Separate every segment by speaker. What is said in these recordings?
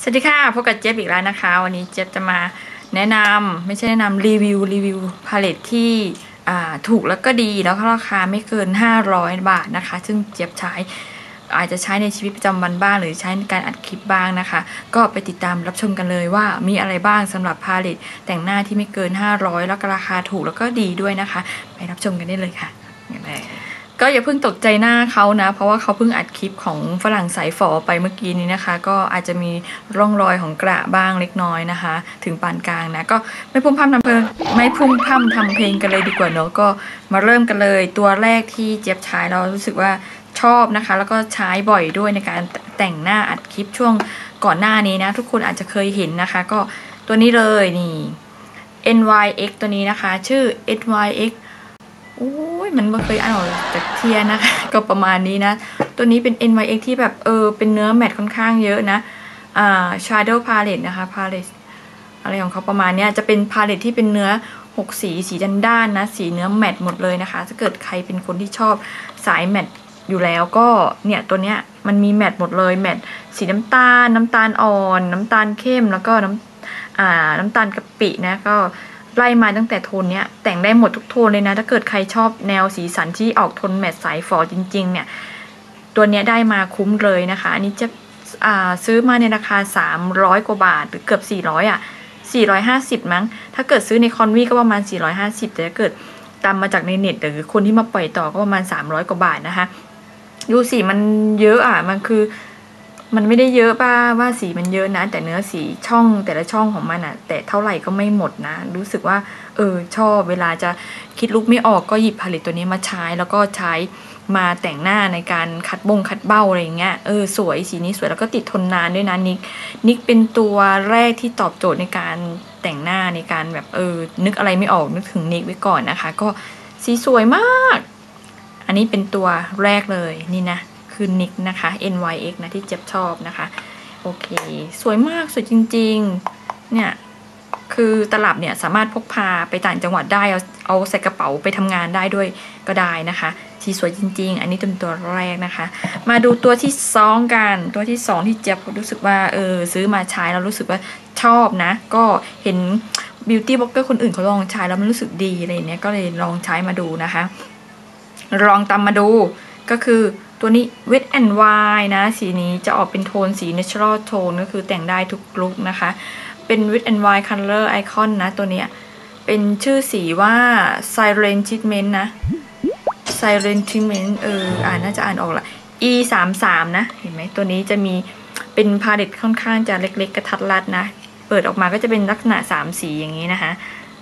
Speaker 1: สวัสดีค่ะพบกับเจี๊ยบอีกแล้วนะคะวันนี้เจี๊ยบจะมาแนะนำไม่ใช่แนะนำรีวิวพาเลตที่ถูกแล้วก็ดีแล้วก็ราคาไม่เกิน500 บาทนะคะซึ่งเจี๊ยบใช้อาจจะใช้ในชีวิตประจำวันบ้างหรือใช้ในการอัดคลิปบ้างนะคะก็ไปติดตามรับชมกันเลยว่ามีอะไรบ้างสำหรับพาเลตแต่งหน้าที่ไม่เกิน500แล้วก็ราคาถูกแล้วก็ดีด้วยนะคะไปรับชมกันได้เลยค่ะก็อย่าเพิ่งตกใจหน้าเขานะเพราะว่าเขาเพิ่งอัดคลิปของฝรั่งสายฝอไปเมื่อกี้นี้นะคะก็อาจจะมีร่องรอยของกระบ้างเล็กน้อยนะคะถึงปานกลางนะก็ไม่พุ่งพร่ำทำเพลงกันเลยดีกว่าเนอะก็มาเริ่มกันเลยตัวแรกที่เจี๊ยบใช้เรารู้สึกว่าชอบนะคะแล้วก็ใช้บ่อยด้วยในการแต่งหน้าอัดคลิปช่วงก่อนหน้านี้นะทุกคนอาจจะเคยเห็นนะคะก็ตัวนี้เลยนี่ NYX ตัวนี้นะคะชื่อ NYXโอ้ยมันไม่เคยอ่านออกจากเทียนะคะก็ประมาณนี้นะตัวนี้เป็น NYX ที่แบบเป็นเนื้อแมตต์ค่อนข้างเยอะนะShadow Palette นะคะ Palette อะไรของเขาประมาณนี้จะเป็นพาเลตที่เป็นเนื้อ6สีด้านๆนะสีเนื้อแมตต์หมดเลยนะคะถ้าเกิดใครเป็นคนที่ชอบสายแมตต์อยู่แล้วก็เนี่ยตัวเนี้ยมันมีแมตต์หมดเลยแมตต์สีน้ำตาลอ่อนน้ำตาลเข้มแล้วก็น้ำตาลกะปินะก็ไล่มาตั้งแต่โทนเนี้ยแต่งได้หมดทุกโทนเลยนะถ้าเกิดใครชอบแนวสีสันที่ออกโทนแมตต์สายฝอจริงๆเนี่ยตัวเนี้ยได้มาคุ้มเลยนะคะอันนี้จะซื้อมาในราคา300 กว่าบาทหรือเกือบ400450มั้งถ้าเกิดซื้อในคอนวีก็ประมาณ450แต่ถ้าเกิดตามมาจากในเน็ตหรือคนที่มาปล่อยต่อก็ประมาณ300 กว่าบาทนะคะดูสีมันเยอะมันคือมันไม่ได้เยอะป่ะว่าสีมันเยอะนะแต่เนื้อสีช่องแต่ละช่องของมันแต่เท่าไหร่ก็ไม่หมดนะรู้สึกว่าชอบเวลาจะคิดลุคไม่ออกก็หยิบผลิตตัวนี้มาใช้แล้วก็ใช้มาแต่งหน้าในการคัดเบ้าอะไรอย่างเงี้ยสวยสีนี้สวยแล้วก็ติดทนนานด้วยนะนิกเป็นตัวแรกที่ตอบโจทย์ในการแต่งหน้าในการแบบนึกอะไรไม่ออกนึกถึงนิกไว้ก่อนนะคะก็สีสวยมากอันนี้เป็นตัวแรกเลยนี่นะคือนิกนะคะ NYX นะที่เจ็บชอบนะคะโอเคสวยมากสวยจริงๆเนี่ยคือตลับเนี่ยสามารถพกพาไปต่างจังหวัดได้เอาใส่กระเป๋าไปทำงานได้ด้วยก็ได้นะคะสีสวยจริงๆอันนี้เป็นตัวแรกนะคะมาดูตัวที่2กันตัวที่2ที่เจ็บรู้สึกว่าซื้อมาใช้แล้วรู้สึกว่าชอบนะก็เห็นบิวตี้บล็อกเกอร์คนอื่นเขาลองใช้แล้วมันรู้สึกดีอะไรเนี้ยก็เลยลองใช้มาดูนะคะลองตามมาดูก็คือตัวนี้ Wet n Wild นะสีนี้จะออกเป็นโทนสี natural tone ก็คือแต่งได้ทุกลุคนะคะเป็น Wet n Wild color icon นะตัวเนี้ยเป็นชื่อสีว่า Silent Treatment นะ Silent Treatment น่าจะอ่านออกละ E33 นะเห็นไหมตัวนี้จะมีเป็นพาเลตค่อนข้างจะเล็กๆกระทัดรัดนะเปิดออกมาก็จะเป็นลักษณะ3สีอย่างนี้นะคะ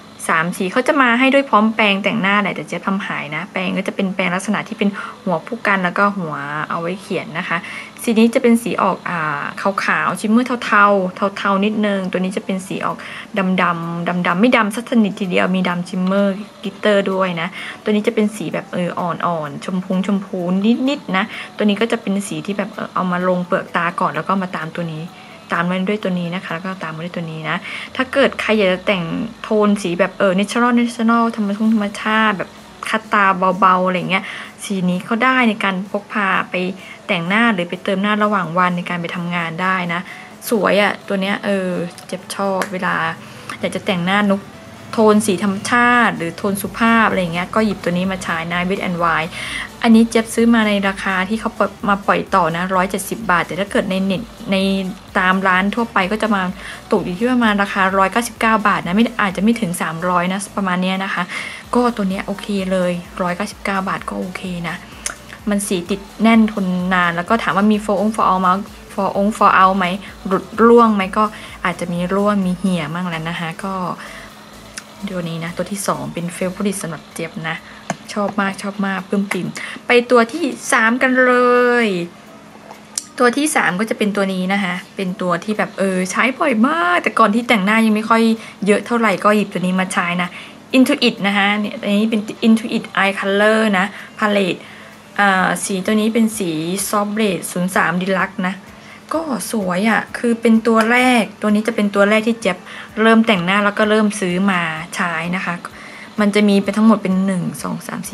Speaker 1: 3สีเขาจะมาให้ด้วยพร้อมแปรงแต่งหน้าแหละแต่เจ๊ทำหายนะแปรงก็จะเป็นแปรงลักษณะที่เป็นหัวผู้กันแล้วก็หัวเอาไว้เขียนนะคะสีนี้จะเป็นสีออกขาวชิมเมอร์เทานิดนึงตัวนี้จะเป็นสีออกดำไม่ดำสักสนิททีเดียวมีดำชิมเมอร์กลิตเตอร์ด้วยนะตัวนี้จะเป็นสีแบบอ่อนชมพูนิดนะตัวนี้ก็จะเป็นสีที่แบบเอามาลงเปลือกตาก่อนแล้วก็มาตามตัวนี้ตามมาด้วยตัวนี้นะคะแล้วก็ตามมาด้วยตัวนี้นะถ้าเกิดใครอยากจะแต่งโทนสีแบบnatural ธรรมชาติแบบคัดตาเบาๆอะไรเงี้ยสีนี้เขาได้ในการพกพาไปแต่งหน้าหรือไปเติมหน้าระหว่างวันในการไปทำงานได้นะสวยตัวเนี้ยเจ็บชอบเวลาอยากจะแต่งหน้านุกโทนสีธรรมชาติหรือโทนสุภาพอะไรเงี้ยก็หยิบตัวนี้มาใช้นะ Wet n Wild อันนี้เจ็บซื้อมาในราคาที่เขามาปล่อยต่อนะ170 บาทแต่ถ้าเกิดในเน็ตในตามร้านทั่วไปก็จะมาตกอยู่ที่ประมาณราคา199 บาทนะไม่อาจจะไม่ถึง300นะประมาณนี้นะคะก็ตัวเนี้ยโอเคเลย199 บาทก็โอเคนะมันสีติดแน่นทนนานแล้วก็ถามว่ามีfor out ไหมfor outไหมหลุดร่วงไหมก็อาจจะมีร่วงมีเหี่ยมั่งแล้วนะคะก็ตัวนี้นะตัวที่2เป็นเฟเวอริตสำหรับเจี๊ยบนะชอบมากปลื้มปิ่มไปตัวที่3กันเลยตัวที่3ก็จะเป็นตัวนี้นะคะเป็นตัวที่แบบใช้บ่อยมากแต่ก่อนที่แต่งหน้ายังไม่ค่อยเยอะเท่าไหร่ก็หยิบตัวนี้มาใช้นะ Intuit นะคะเนี่ยอันนี้เป็น Intuit Eye Color นะพาเลตสีตัวนี้เป็นสี Soft Blade 03 Deluxe นะก็สวยคือเป็นตัวแรกตัวนี้จะเป็นตัวแรกที่เจ็บเริ่มแต่งหน้าแล้วก็เริ่มซื้อมาใช้นะคะมันจะมีไปทั้งหมดเป็น1 2 3 4 5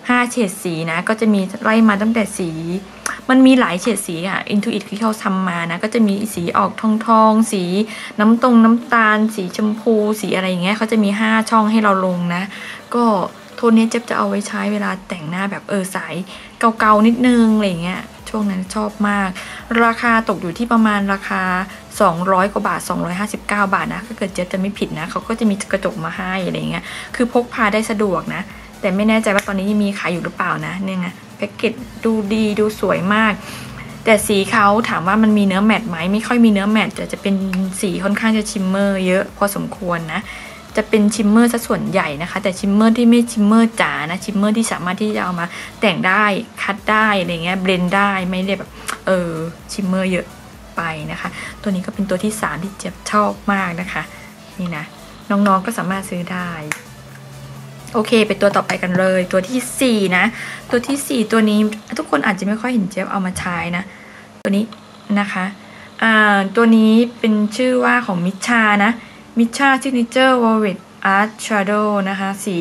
Speaker 1: 5เฉดสีนะก็จะมีไล่มาตั้งแต่สีมันมีหลายเฉดสีอ่ะ Intuit ที่เขาทำมานะก็จะมีสีออกทองสีน้ำตาลสีชมพูสีอะไรอย่างเงี้ยเขาจะมี5ช่องให้เราลงนะก็โทนนี้เจ๊บจะเอาไว้ใช้เวลาแต่งหน้าแบบสายเก่าๆนิดนึงอะไรอย่างเงี้ยช่วงนั้นชอบมากราคาตกอยู่ที่ประมาณราคา200 กว่าบาท259 บาทนะถ้าเกิดเจ๊จะไม่ผิดนะเขาก็จะมีกระจกมาให้อะไรเงี้ยคือพกพาได้สะดวกนะแต่ไม่แน่ใจว่าตอนนี้ยังมีขายอยู่หรือเปล่านะเนี่ยไงแพ็กเกจดูดีดูสวยมากแต่สีเขาถามว่ามันมีเนื้อแมตต์ไหมไม่ค่อยมีเนื้อแมตต์จะเป็นสีค่อนข้างจะชิมเมอร์เยอะพอสมควรนะจะเป็นชิมเมอร์ซะส่วนใหญ่นะคะแต่ชิมเมอร์ที่ไม่ชิมเมอร์จ๋านะชิมเมอร์ที่สามารถที่จะเอามาแต่งได้คัดได้อะไรเงี้ยเบลนได้ไม่ได้แบบชิมเมอร์เยอะไปนะคะตัวนี้ก็เป็นตัวที่3ที่เจี๊ยบชอบมากนะคะนี่นะน้องๆก็สามารถซื้อได้โอเคไปตัวต่อไปกันเลยตัวที่4นะตัวที่4ตัวนี้ทุกคนอาจจะไม่ค่อยเห็นเจี๊ยบเอามาใช้นะตัวนี้นะคะตัวนี้เป็นชื่อว่าของมิชานะมิชา Signature Velvet Art Shadow นะคะสี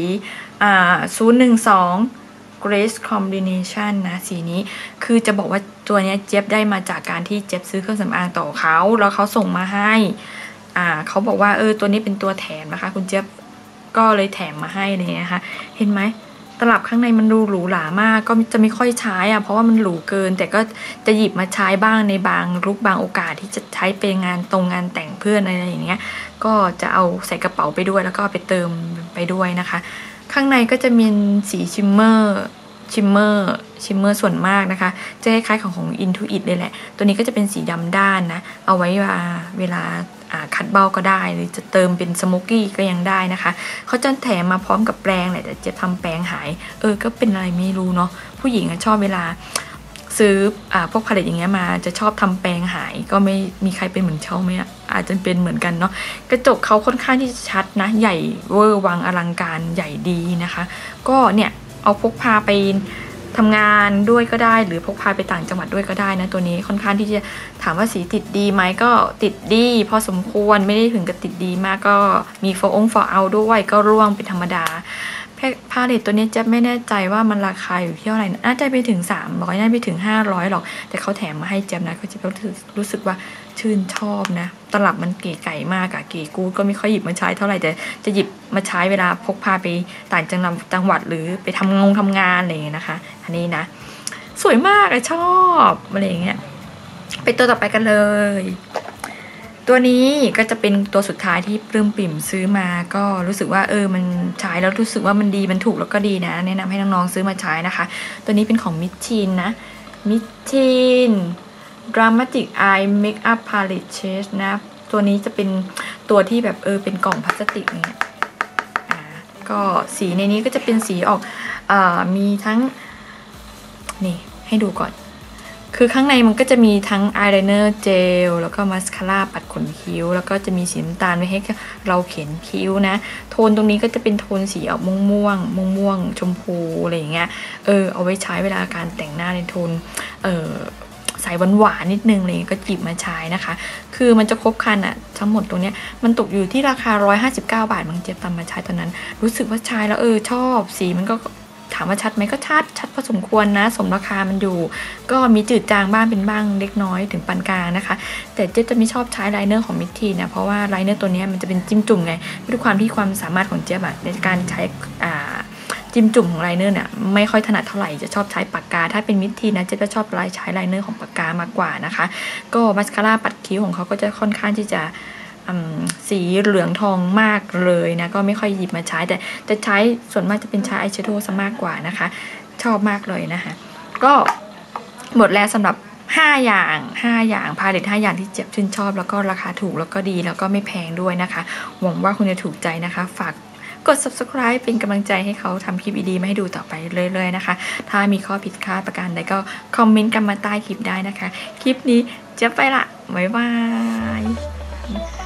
Speaker 1: 012 Grace Combination นะสีนี้คือจะบอกว่าตัวนี้เจี๊ยบได้มาจากการที่เจี๊ยบซื้อเครื่องสำอางต่อเขาแล้วเขาส่งมาให้เขาบอกว่าตัวนี้เป็นตัวแถมนะคะคุณเจี๊ยบก็เลยแถมมาให้เลยนะคะเห็นไหมตลับข้างในมันดูหรูหรามากก็จะไม่ค่อยใช้เพราะว่ามันหรูเกินแต่ก็จะหยิบมาใช้บ้างในบางลุคบางโอกาสที่จะใช้ไปงานงานแต่งเพื่อนอะไรอย่างเงี้ยก็จะเอาใส่กระเป๋าไปด้วยแล้วก็ไปเติมไปด้วยนะคะข้างในก็จะมีสีชิมเมอร์ส่วนมากนะคะจะคล้ายๆของ Intuit เลยแหละตัวนี้ก็จะเป็นสีดำด้านนะเอาไว้เวลาคัดเบ้าก็ได้หรือจะเติมเป็นสโมกี้ก็ยังได้นะคะเขาจะแถมมาพร้อมกับแปรงแหละแต่จะทำแปรงหายก็เป็นอะไรไม่รู้เนาะผู้หญิงชอบเวลาซื้อพวกพาเลตอย่างเงี้ยมาจะชอบทำแปรงหายก็ไม่มีใครเป็นเหมือนเขาไหมอาจจะเป็นเหมือนกันเนาะกระจกเขาค่อนข้างที่จะชัดนะใหญ่เวอร์วังอลังการใหญ่ดีนะคะก็เนี่ยเอาพกพาไปทำงานด้วยก็ได้หรือพกพาไปต่างจังหวัดด้วยก็ได้นะตัวนี้ค่อนข้างที่จะถามว่าสีติดดีไหมก็ติดดีพอสมควรไม่ได้ถึงกับติดดีมากก็มีฟอเอาด้วยก็ร่วงเป็นธรรมดาพาเลตตัวนี้จะไม่แน่ใจว่ามันราคาอยู่ที่เท่าไหร่น่าจะไปถึง300น่าจะไปถึง500หรอกแต่เขาแถมมาให้เจี๊ยบนะเขาจะรู้สึกว่าชื่นชอบนะตลับมันเก๋ไก่มากเก๋กูก็ไม่ค่อยหยิบมาใช้เท่าไหร่แต่จะหยิบมาใช้เวลาพกพาไปต่างจังหวัดหรือไปทำงานอะไรอย่างเงี้ยนะคะอันนี้นะสวยมากชอบอะไรอย่างเงี้ยไปตัวต่อไปกันเลยตัวนี้ก็จะเป็นตัวสุดท้ายที่ปลื้มปิ่มซื้อมาก็รู้สึกว่ามันใช้แล้วรู้สึกว่ามันดีมันถูกแล้วก็ดีนะแนะนำให้น้องๆซื้อมาใช้นะคะตัวนี้เป็นของมิชชินนะมิชชิน Dramatic Eye Makeup Palette Shade นะตัวนี้จะเป็นตัวที่แบบเป็นกล่องพลาสติกเนี่ยก็สีในนี้ก็จะเป็นสีออกมีทั้งนี่ให้ดูก่อนคือข้างในมันก็จะมีทั้งอายไลเนอร์เจลแล้วก็มาสคาร่าปัดขนคิ้วแล้วก็จะมีสีน้ำตาลไว้ให้เราเขียนคิ้วนะโทนตรงนี้ก็จะเป็นโทนสีออกม่วงชมพูอะไรอย่างเงี้ยเอาไว้ใช้เวลาการแต่งหน้าในโทนใส่หวานนิดนึงเลยก็จิบมาใช้นะคะคือมันจะครบครันทั้งหมดตรงเนี้ยมันตกอยู่ที่ราคา159 บาทมันเจ็บตามมาใช้ตอนนั้นรู้สึกว่าใช้แล้วชอบสีมันก็ถามว่าชัดไหมก็ชัดพอสมควรนะสมราคามันอยู่ก็มีจืดจางบ้างเป็นบ้างเล็กน้อยถึงปานกลางนะคะแต่เจ๊จะไม่ชอบใช้ไลเนอร์ของมิทีนะเพราะว่าไลเนอร์ตัวนี้มันจะเป็นจิ้มจุ่มไงด้วยความสามารถของเจ๊ในการใช้จิ้มจุ่มของไลเนอร์เนี่ยไม่ค่อยถนัดเท่าไหร่จะชอบใช้ปากกาถ้าเป็นมิทีนะเจ๊จะชอบใช้ไลเนอร์ของปากกามากกว่านะคะก็มาสคาร่าปัดคิ้วของเขาก็จะค่อนข้างที่จะสีเหลืองทองมากเลยนะก็ไม่ค่อยหยิบมาใช้แต่จะใช้ส่วนมากจะเป็นใช้อายแชโดว์ซะมากกว่านะคะชอบมากเลยนะคะก็หมดแล้วสำหรับ5 อย่างพาเลต5 อย่างที่เจ็บชื่นชอบแล้วก็ราคาถูกแล้วก็ดีแล้วก็ไม่แพงด้วยนะคะหวังว่าคุณจะถูกใจนะคะฝากกด subscribe เป็นกำลังใจให้เขาทำคลิปดีๆมาให้ดูต่อไปเรื่อยๆนะคะถ้ามีข้อผิดพลาดประการใดก็คอมเมนต์กันมาใต้คลิปได้นะคะคลิปนี้เจ็บไปละบ๊ายบาย